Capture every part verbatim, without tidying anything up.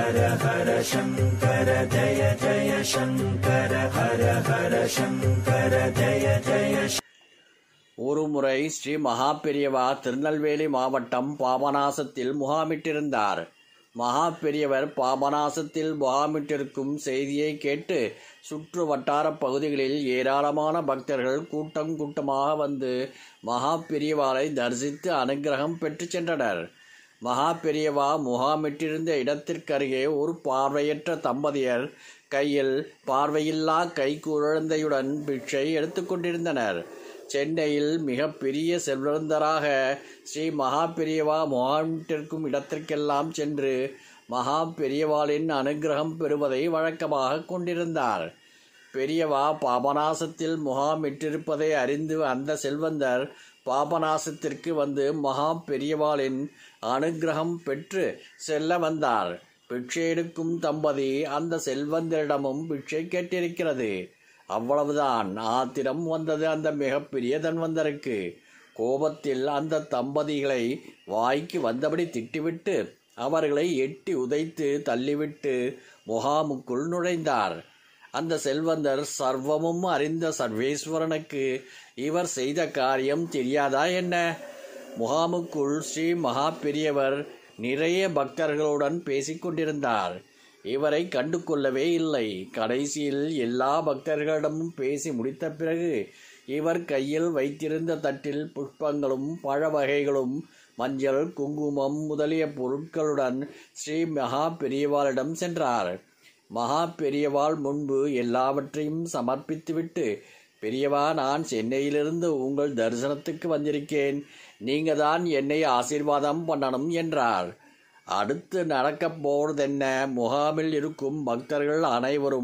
ஹர ஹர சங்கர ஜய ஜய சங்கர ஹர ஹர சங்கர ஜய ஜய. ஒருமுறை ஸ்ரீ மகாபெரியவா திருநெல்வேலி மாவட்டம் பாபநாசத்தில் முகாமிட்டிருந்தார். மகா பெரியவர் பாபநாசத்தில் முகாமிட்டிருக்கும் செய்தியை கேட்டு சுற்று வட்டார பகுதிகளில் ஏராளமான பக்தர்கள் கூட்டம் கூட்டமாக வந்து மகா பெரியவாளை தரிசித்து அனுகிரகம் பெற்று சென்றனர். மகா பெரியவா முகாமிட்டிருந்த இடத்திற்கருகே ஒரு பார்வையற்ற தம்பதியர் கையில் பார்வையில்லா கைக்குழந்தையுடன் பிட்சை எடுத்துக்கொண்டிருந்தனர். சென்னையில் மிக பெரிய செல்வந்தராக ஸ்ரீ மகா பெரியவா முகாமிட்டிருக்கும் இடத்திற்கெல்லாம் சென்று மகா பெரியவாளின் அனுகிரகம் பெறுவதை வழக்கமாக கொண்டிருந்தார். பெரியவா பாபநாசத்தில் முகாமிட்டிருப்பதை அறிந்து அந்த செல்வந்தர் பாபநாசத்திற்கு வந்து மகா பெரியவாளின் அனுகிரகம் பெற்று செல்ல வந்தார். பிட்சை எடுக்கும் தம்பதி அந்த செல்வந்தரிடமும் பிட்சை கேட்டிருக்கிறது. அவ்வளவுதான் ஆத்திரம் வந்தது அந்த மிகப்பெரிய தன்வந்தருக்கு. கோபத்தில் அந்த தம்பதிகளை வாய்க்கு வந்தபடி திட்டிவிட்டு அவர்களை எட்டி உதைத்து தள்ளிவிட்டு முகாமுக்குள் நுழைந்தார். அந்த செல்வந்தர் சர்வமும் அறிந்த சர்வேஸ்வரனுக்கு இவர் செய்த காரியம் தெரியாதா என்ன? முகாமுக்குள் ஸ்ரீ மகா பெரியவர் நிறைய பக்தர்களுடன் பேசிக்கொண்டிருந்தார். இவரை கண்டு கொள்ளவே இல்லை. கடைசியில் எல்லா பக்தர்களிடமும் பேசி முடித்த பிறகு இவர் கையில் வைத்திருந்த தட்டில் புஷ்பங்களும் பழ வகைகளும் மஞ்சள் குங்குமம் முதலிய பொருட்களுடன் ஸ்ரீ மகா பெரியவாளிடம் சென்றார். மகா பெரியவாள் முன்பு எல்லாவற்றையும் சமர்ப்பித்துவிட்டு, பெரியவா, நான் சென்னையிலிருந்து உங்கள் தரிசனத்துக்கு வந்திருக்கேன். நீங்க தான் என்னை ஆசீர்வாதம் பண்ணணும் என்றார். அடுத்து நடக்கப் போவதென்ன? முகாமில் இருக்கும் பக்தர்கள் அனைவரும்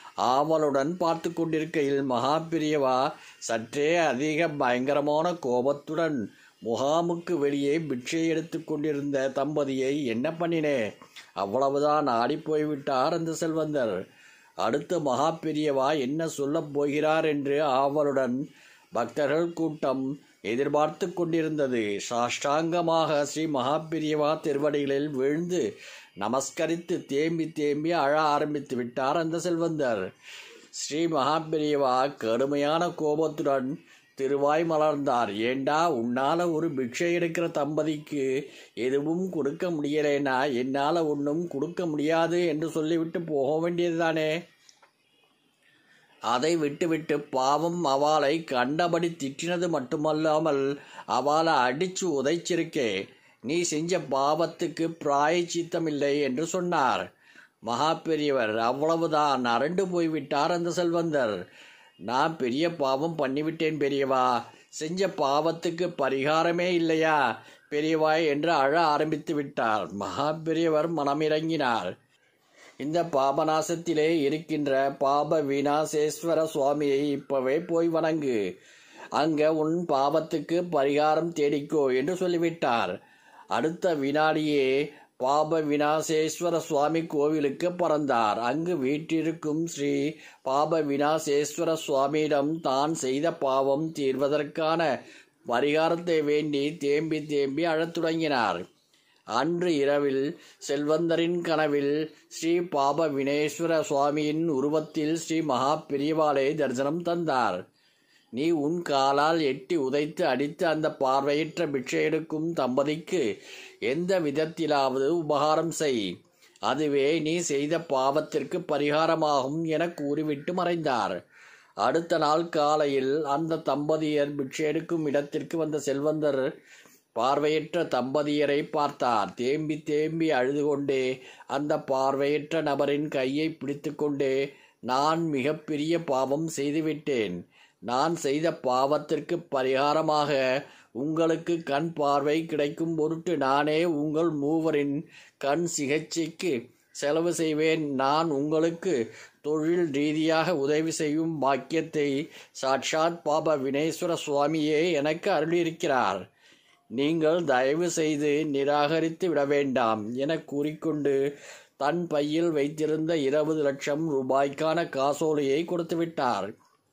ஆவலுடன் பார்த்து கொண்டிருக்கையில் மகா பெரியவா சற்றே அதிக பயங்கரமான கோபத்துடன் முகாமுக்கு வெளியே பிட்சை எடுத்து கொண்டிருந்த தம்பதியை என்ன பண்ணினே, அவ்வளவுதான் ஆடிப்போய்விட்டார் அந்த செல்வந்தர். அடுத்து மகா பெரியவா என்ன சொல்லப் போகிறார் என்று ஆவலுடன் பக்தர்கள் கூட்டம் எதிர்பார்த்து கொண்டிருந்தது. சாஷ்டாங்கமாக ஸ்ரீ மகா பெரியவா திருவடிகளில் விழுந்து நமஸ்கரித்து தேம்பி தேம்பி அழ ஆரம்பித்து விட்டார் அந்த செல்வந்தர். ஸ்ரீ மகா பெரியவா கடுமையான கோபத்துடன் திருவாய் மலர்ந்தார். ஏண்டா, உன்னால ஒரு பிக்ஷை எடுக்கிற தம்பதிக்கு எதுவும் கொடுக்க முடியலேனா என்னால் ஒன்றும் கொடுக்க முடியாது என்று சொல்லிவிட்டு போக வேண்டியதுதானே? அதை விட்டுவிட்டு பாவம் அவளை கண்டபடி திட்டினது மட்டுமல்லாமல் அவளை அடிச்சு உதைச்சிருக்கே. நீ செஞ்ச பாவத்துக்கு பிராயச்சித்தமில்லை என்று சொன்னார். மகா பெரியவர் அவ்வளவுதான் அரண்டு போய்விட்டார் அந்த செல்வந்தர். நான் பெரிய பாவம் பண்ணிவிட்டேன் பெரியவா, செஞ்ச பாவத்துக்கு பரிகாரமே இல்லையா பெரியவா என்று அழ ஆரம்பித்து விட்டார். மகா பெரியவர் மனமிறங்கினார். இந்த பாபநாசத்திலே இருக்கின்ற பாப விநாசேஸ்வர சுவாமியை இப்பவே போய் வணங்கு, அங்க உன் பாவத்துக்கு பரிகாரம் தேடிக்கோ என்று சொல்லிவிட்டார். அடுத்த வினாடியே பாப விநாசேஸ்வர சுவாமி கோவிலுக்கு பறந்தார். அங்கு வீற்றிருக்கும் ஸ்ரீ பாப விநாசேஸ்வர சுவாமியிடம் தான் செய்த பாவம் தீர்வதற்கான பரிகாரத்தை வேண்டி தேம்பி தேம்பி அழத் தொடங்கினார். அன்று இரவில் செல்வந்தரின் கனவில் ஸ்ரீ பாப வினேஸ்வர சுவாமியின் உருவத்தில் ஸ்ரீ மகா பெரியவாளை தரிசனம் தந்தார். நீ உன் காலால் எட்டி உதைத்து அடித்து அந்த பார்வையற்ற பிட்சை எடுக்கும் தம்பதிக்கு எந்த விதத்திலாவது உபகாரம் செய், அதுவே நீ செய்த பாவத்திற்கு பரிகாரமாகும் என கூறிவிட்டு மறைந்தார். அடுத்த நாள் காலையில் அந்த தம்பதியர் பிட்சை எடுக்கும் இடத்திற்கு வந்த செல்வந்தர் பார்வையற்ற தம்பதியரை பார்த்தார். தேம்பி தேம்பி அழுது கொண்டே அந்த பார்வையற்ற நபரின் கையை பிடித்து கொண்டே, நான் மிகப்பெரிய பாவம் செய்துவிட்டேன். நான் செய்த பாவத்திற்கு பரிகாரமாக உங்களுக்கு கண் பார்வை கிடைக்கும் பொருட்டு நானே உங்கள் மூவரின் கண் சிகிச்சைக்கு செலவு செய்வேன். நான் உங்களுக்கு தொழில் ரீதியாக உதவி செய்யும் பாக்கியத்தை சாட்சாத் பாப வினேஸ்வர சுவாமியே எனக்கு அருளியிருக்கிறார். நீங்கள் தயவு செய்து நிராகரித்து விட வேண்டாம் என கூறிக்கொண்டு தன் பையில் வைத்திருந்த இருபது லட்சம் ரூபாய்க்கான காசோலையை கொடுத்துவிட்டார்.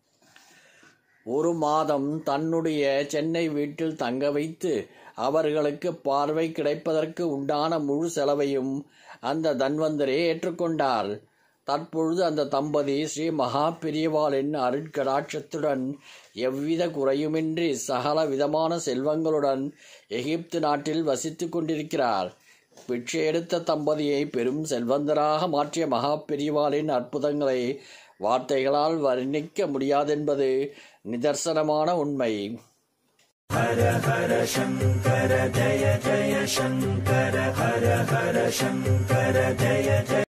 ஒரு மாதம் தன்னுடைய சென்னை வீட்டில் தங்க வைத்து அவர்களுக்கு பார்வை கிடைப்பதற்கு உண்டான முழு செலவையும் அந்த தன்வந்தரே ஏற்றுக்கொண்டார். தற்பொழுது அந்த தம்பதி ஸ்ரீ மகா பெரியவாளின் அருட்கடாட்சத்துடன் எவ்வித குறையுமின்றி சகல விதமான செல்வங்களுடன் எகிப்து நாட்டில் வசித்து கொண்டிருக்கிறார். பிச்சை எடுத்த தம்பதியை பெரும் செல்வந்தராக மாற்றிய மகா பெரியவாளின் அற்புதங்களை வார்த்தைகளால் வர்ணிக்க முடியாதென்பது நிதர்சனமான உண்மை. ஹர ஹர சங்கர ஜய ஜய சங்கர ஹர ஹர சங்கர ஜய ஜய